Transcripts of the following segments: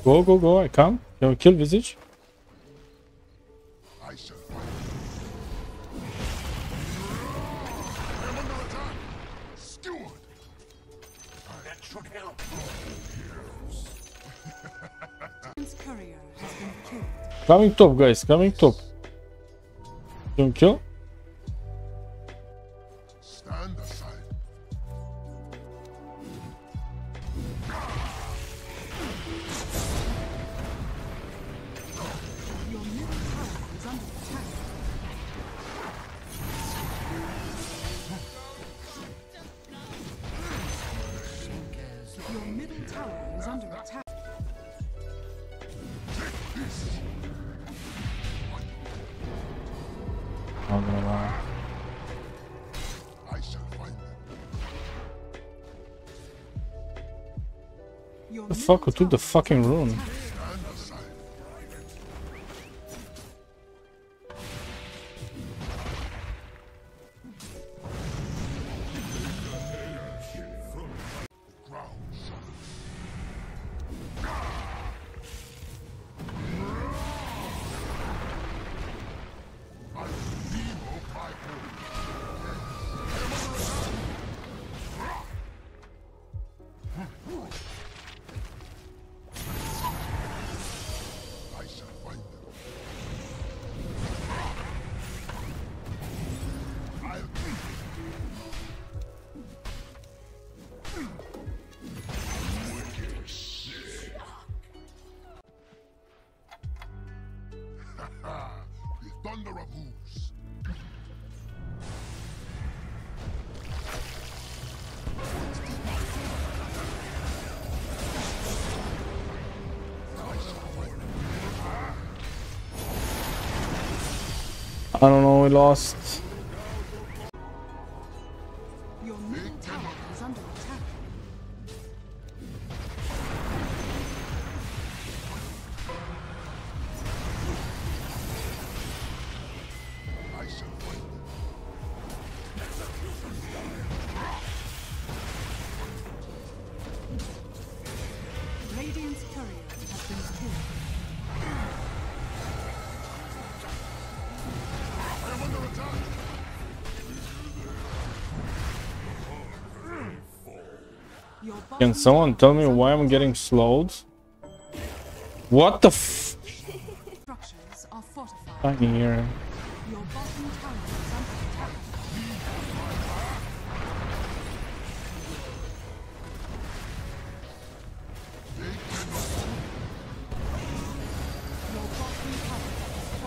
Go, go, go. I come. Can we kill Visage? I shall find Steward. That should help. Courier has been killed. Coming top, guys. Coming top. Don't kill. Stand aside. Your middle tower is under attack. Your middle tower is under attack. Oh, no, no. I shall find them. Your The fuck? Who took the fucking rune? Stand aside. Ground shudders. I Demo by I shall find them. I'll the thunder of hooves. I don't know. We lost. Your middle tower is under attack. I shall find them. Radiant's courier has been killed. I am under attack. Your Can bottom someone tell me why I'm getting slowed? What the f? structures are fortified. I'm here. Your bottom tower is under attack. Your bottom tower is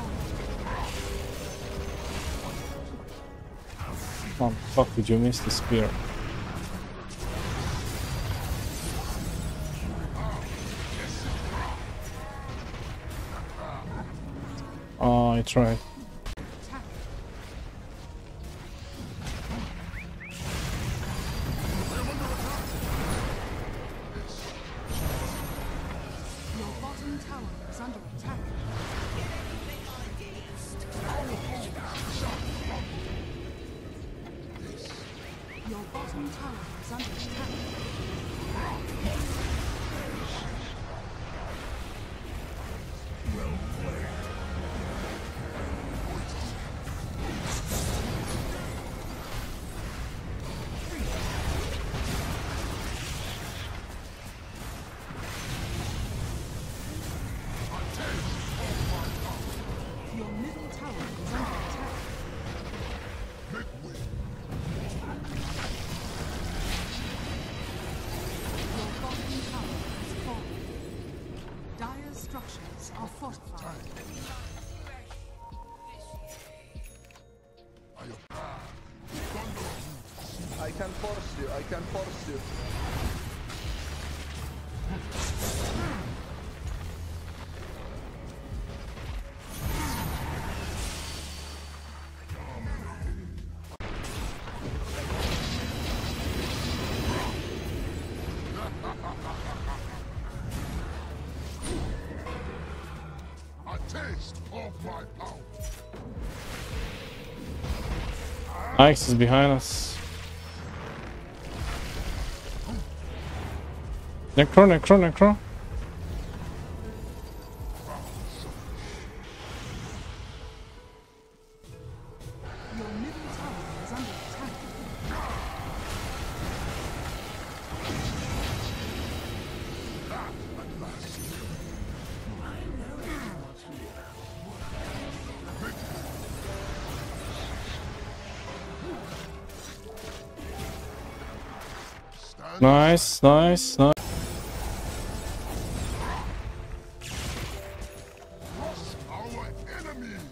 falling. Oh, fuck, did you miss the spear? Oh, I tried. Attack. Your bottom tower is under attack. Your bottom tower is under attack. Your middle tower is under attack. Make way. Your bottom tower is falling. Dire structures are fortified. I am thunder of hooves. I can force you, I can force you. A taste of my power. Ix is behind us. Necro, Necro, Necro. Nice, nice, nice. Our enemies.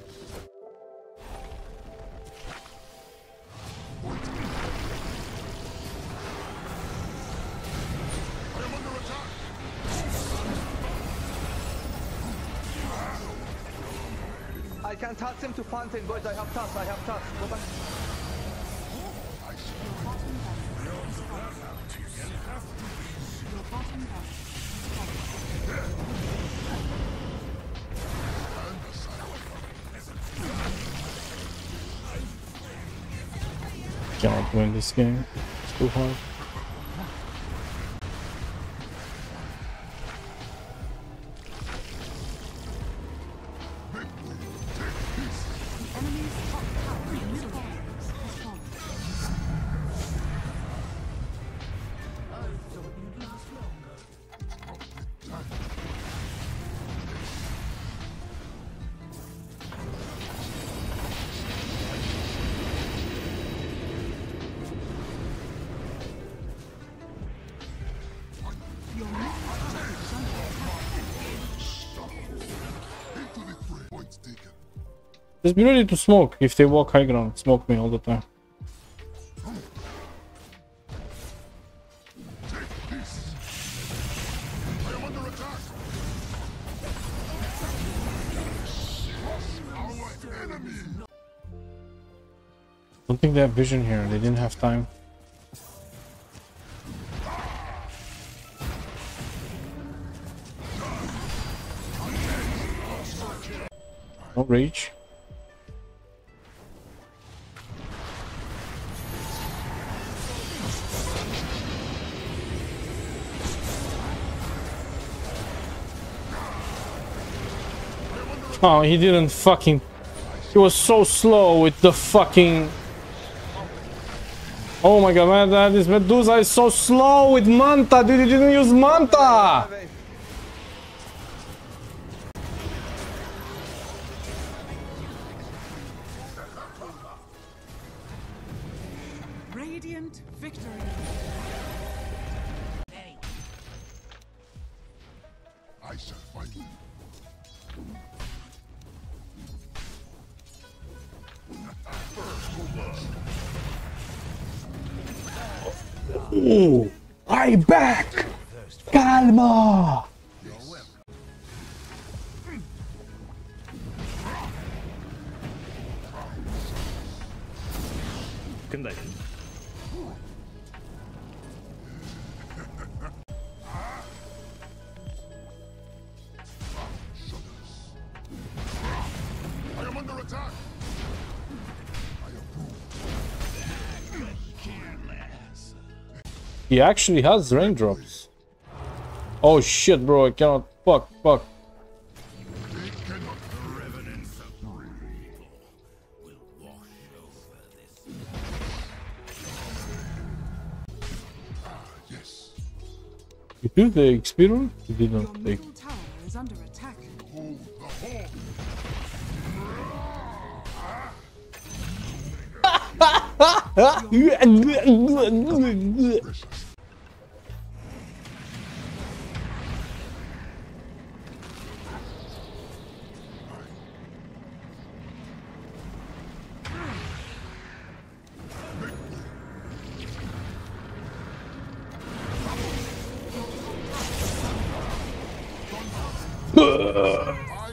I am under attack. I can touch him to fountain, boys. I have touch. Go back. Your bottom barracks is falling. Your bottom barracks is falling. Cannot win this game. It's too hard. The enemy's top tower, middle barracks, has fallen. Your middle tower is under attack. Into the fray. Points taken. Just be ready to smoke if they walk high ground. Smoke me all the time. Take this. I am under attack. Our enemy. Don't think they have vision here. They didn't have time. No rage. Oh, he didn't fucking... He was so slow with the fucking... Oh my god, man, that is Medusa is so slow with Manta, dude, he didn't use Manta! Radiant victory. I shall fight you. Ooh, I back! Calma! I am under attack. I approve. He actually has raindrops. Oh shit, bro, I cannot. Fuck. They cannot. Yes. You took the experience? You Your didn't take. middle tower is under attack. Hold the horn. Precious. I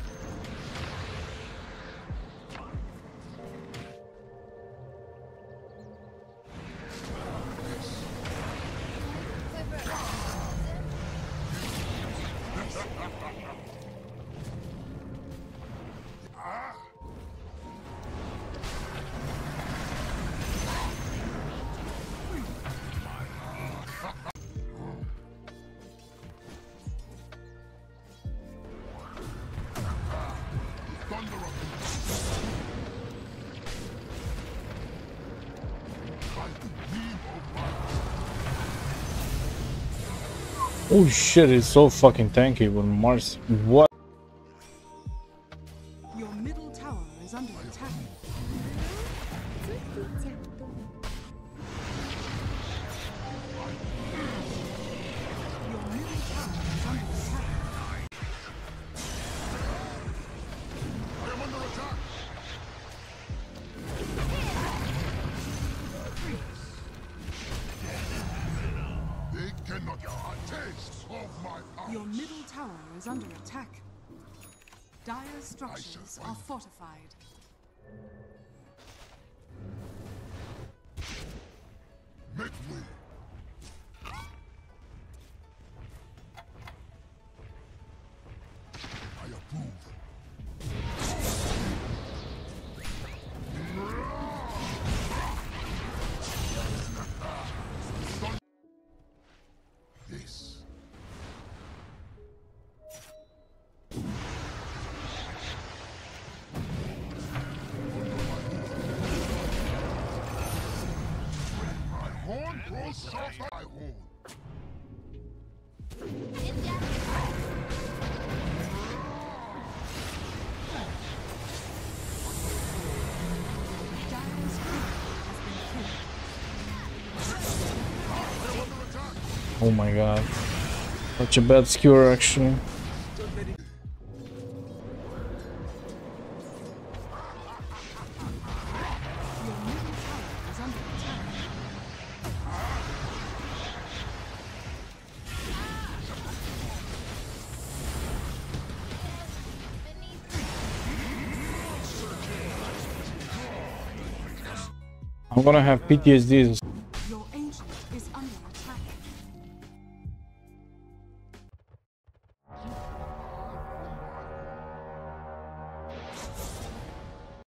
thunder of by the beam of my Oh shit, it's so fucking tanky with Mars. What? Your middle tower is under attack. is under attack. Dire's structures are fortified. Make way. I approve. This. My horn grows soft. My horn. Dire's turret has been killed. Oh my god. Such a bad skewer actually. Your middle tower is under attack. I'm gonna have PTSD.